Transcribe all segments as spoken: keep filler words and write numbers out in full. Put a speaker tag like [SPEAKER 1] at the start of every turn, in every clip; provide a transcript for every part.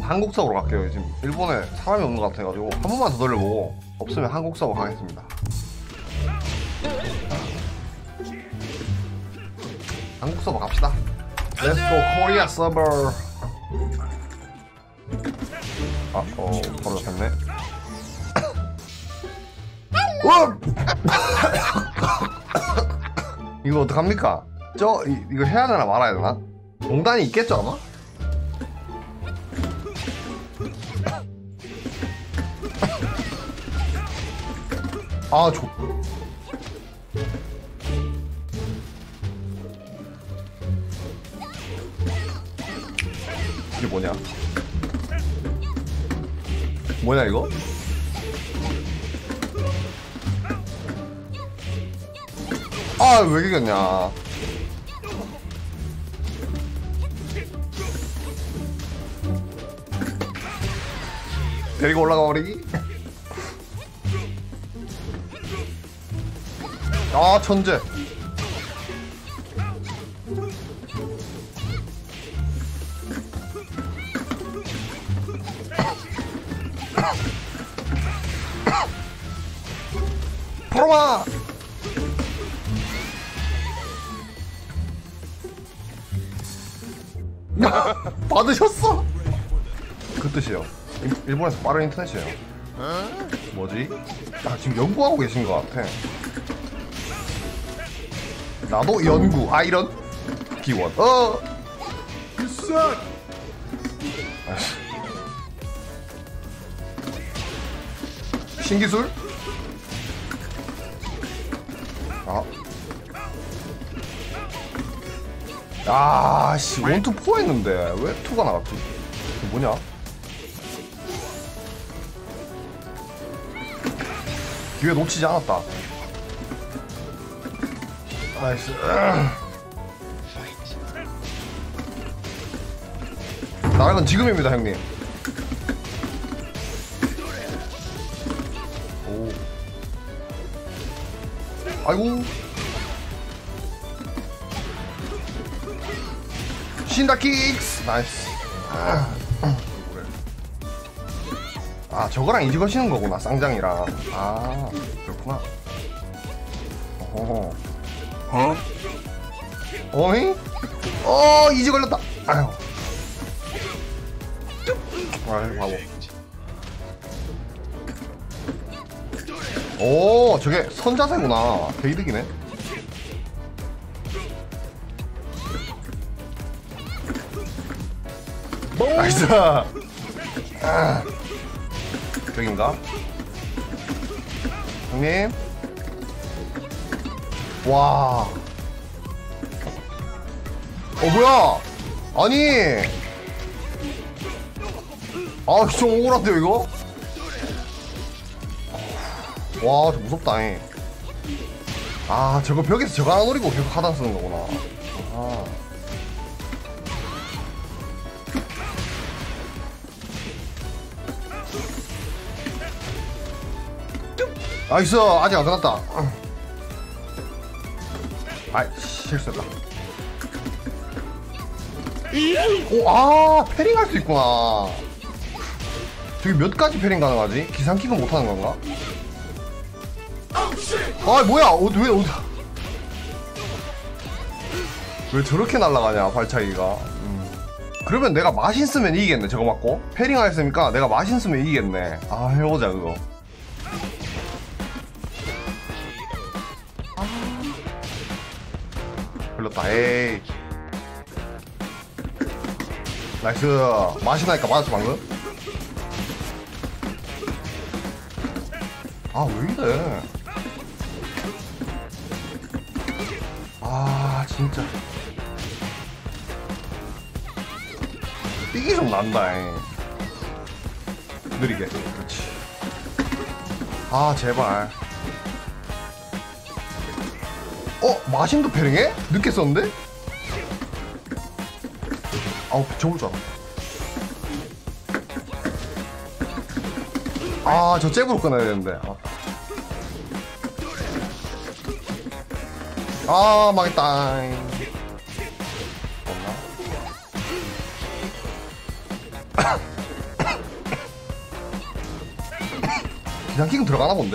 [SPEAKER 1] 한국 서버로 갈게요. 지금 일본에 사람이 없는 것 같아가지고 한 번만 더 돌려보고 없으면 한국 서버 가겠습니다. 한국 서버 갑시다. Let's go Korea 서버. 아, 어, 바로 잡혔네. 이거 어떡합니까? 저 이, 이거 해야 되나 말아야 되나? 공단이 있겠죠 아마? 아, 조... 이게 뭐냐? 뭐냐 이거? 아, 왜 이겼냐? 데리고 올라가 버리기? 아, 천재. 프로마! 받으셨어? 그 뜻이에요. 일본에서 빠른 인터넷이에요. 뭐지? 아, 지금 연구하고 계신 것 같아. 나도 연구. 아, 이런 기원. 어. 아이씨. 신기술? 아. 아, 씨, 원투 포 했는데 왜 투가 나갔지? 이게 뭐냐? 기회 놓치지 않았다. 나이스. 나란 건 지금입니다, 형님. 오. 아이고. 신다 킥스. 나이스. 아, 아, 저거랑 이지 거시는 거구나, 쌍장이랑. 아, 그렇구나. 어허. 어? 어이? 어, 이지 걸렸다. 아유. 아유, 바보. 오, 저게 선자세구나. 개이득이네. 나이스. 아. 저긴가? 형님? 와. 어, 뭐야? 아니. 아, 좀 억울한데요, 이거? 와, 저 무섭다잉. 아, 저거 벽에서 저거 하나 노리고 계속 하단 쓰는 거구나. 아. 나이스. 아직 안 끝났다. 아이, 실수했다. 오, 아, 패링 할 수 있구나. 저기 몇 가지 패링 가능하지? 기상킥은 못하는 건가? 아, 뭐야? 어, 왜, 어, 왜 저렇게 날아가냐, 발차기가. 음. 그러면 내가 마신 쓰면 이기겠네, 저거 맞고. 패링 했으니까 내가 마신 쓰면 이기겠네. 아, 해보자, 그거. 걸렸다. 에이. 나이스. 마시나니까 맞았지 방금? 아, 왜 이래? 아, 진짜 삐기 좀 난다. 잉. 느리게. 그렇지. 아, 제발. 어? 마신도 패링해? 늦게 썼는데? 아우, 저걸 줄 알았다. 아, 저 잽으로 끊어야 되는데. 아, 아, 망했다. 없나? 기상킥은 들어가나 본데?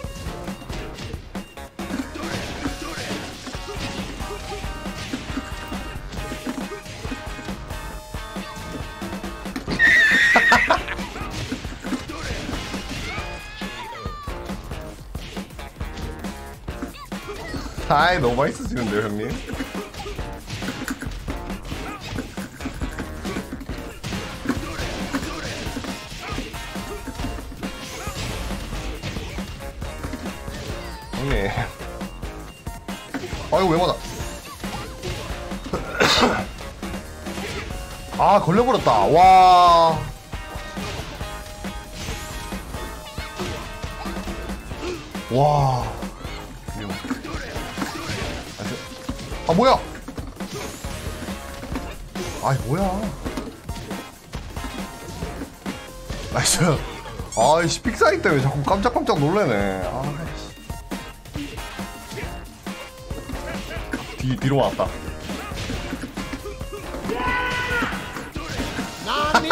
[SPEAKER 1] 아이 너무 맛있으시는데요 형님? 형님 아 이거 왜 맞아? 아 걸려버렸다. 와 와. 아 뭐야? 아이 뭐야? 나이스. 아이씨 픽사이 때문에 자꾸 깜짝깜짝 놀래네. 아이씨. 뒤 뒤로 왔다. 나니?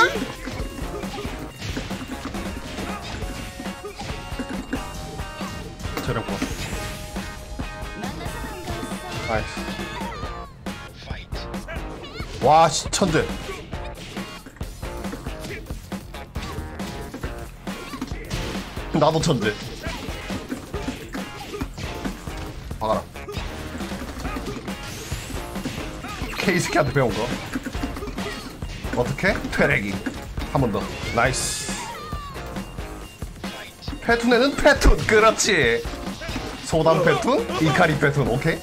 [SPEAKER 1] 저렴고. 아이씨. 와, 씨, 천재. 나도 천재. 박아라. 케이스키한테 배운 거. 어떻게? 퇴레기. 한 번 더. 나이스. 페툰에는 페툰. 그렇지. 소담 페툰, 이카리 페툰. 오케이.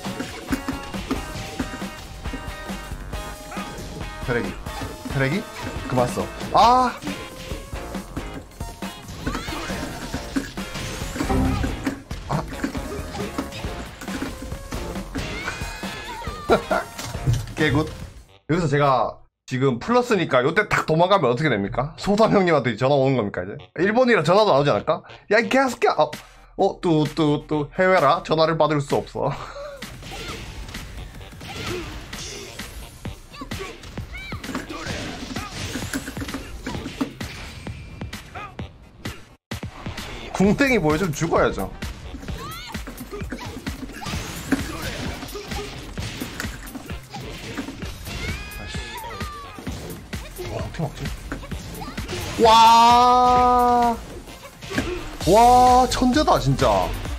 [SPEAKER 1] 트레기 트레기 그만 써. 아 아. 개굿. 여기서 제가 지금 플러스니까 요때 딱 도망가면 어떻게 됩니까? 소담 형님한테 전화 오는 겁니까 이제? 일본이라 전화도 안 오지 않을까? 야 이 개새끼야. 어, 어, 뚜, 뚜, 뚜, 해외라 전화를 받을 수 없어. 궁땡이 보여주면 죽어야죠. 와, 어떻게 막지? 와, 와, 천재다, 진짜.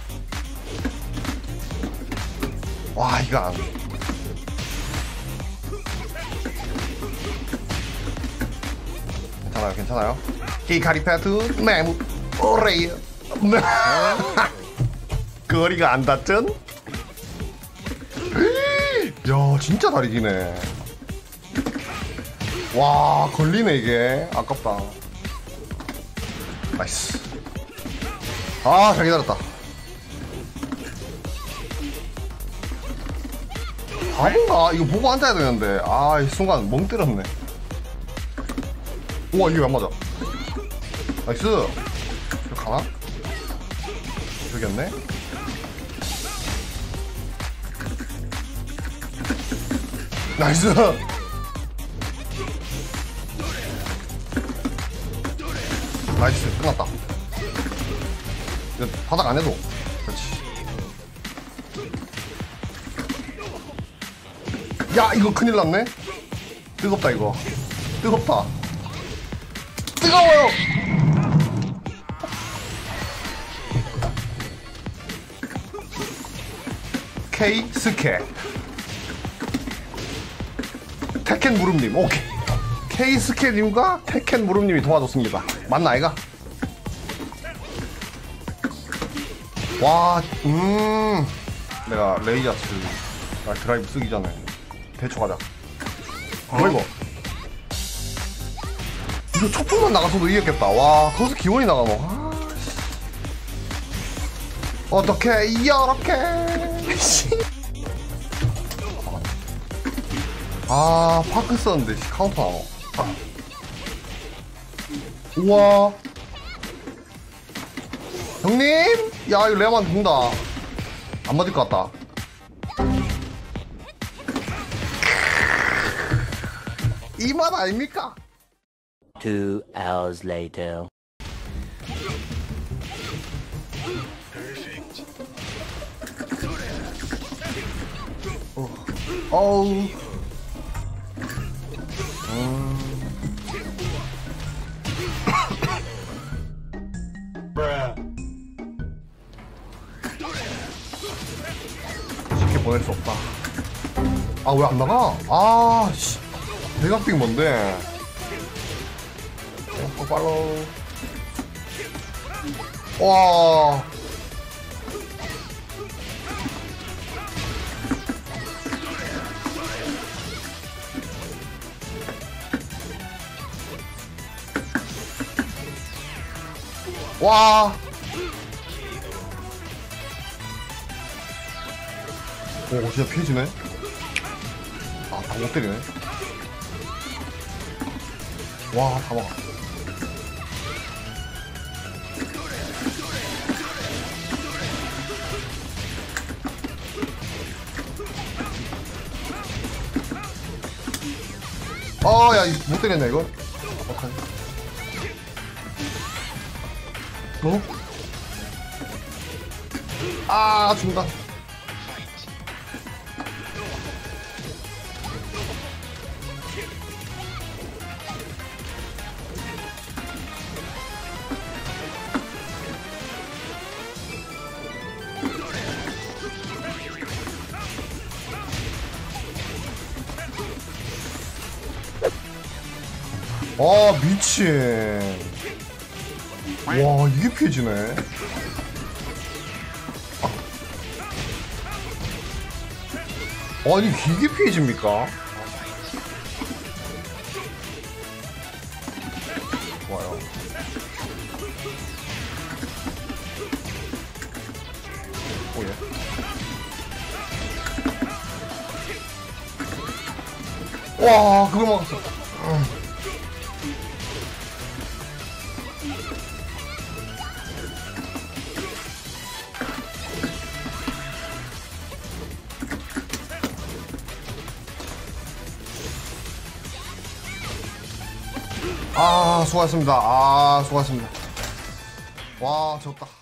[SPEAKER 1] 와, 이거 안. 괜찮아요, 괜찮아요. 히카리 패트, 매무, 오레이. 거리가 안 닿전? 야 진짜 다리 기네. 와 걸리네 이게. 아깝다. 나이스. 아 잘 기다렸다. 바본가? 이거 보고 앉아야 되는데. 아 이 순간 멍 때렸네. 우와 이게 왜 안 맞아? 나이스. 이거 가나? 저기였네? 나이스! 나이스, 끝났다. 이거 바닥 안 해도. 그렇지. 야, 이거 큰일 났네? 뜨겁다, 이거. 뜨겁다. 뜨거워요! 케이스케 테켄 무릎님. 오케이. 케이스케님과 테켄 무릎님이 도와줬습니다. 맞나 아이가? 와, 음 내가 레이저스 드라이브 쓰기 전에 대충 하자. 뭐 이거? 이거 촛불만 나가서도 이겼겠다. 와 거기서 기원이 나가노. 아, 어떻게 이렇게 아 파크 썼는데 카운터 나와. 아. 우와 형님 야 이거 레만 죽는다. 안 맞을 것 같다. 이 맛 아닙니까?
[SPEAKER 2] Two hours later.
[SPEAKER 1] 어우. 음. 쉽게 보낼 수 없다. 아, 왜 안 나가? 아, 씨. 대각빙 뭔데? 어, 빨로. 와. 와. 오, 진짜 피해지네. 아, 다 못 때리네. 와, 다 막아. 아, 야, 못 때렸네, 이거. 어떡하지? 어? 아, 죽는다. 아, 미친. 와, 이게 피해지네. 아니, 이게 피해집니까? 좋아요. 오예. 와, 그걸 막았어. 음. 아, 수고하셨습니다. 아, 수고하셨습니다. 와, 졌다.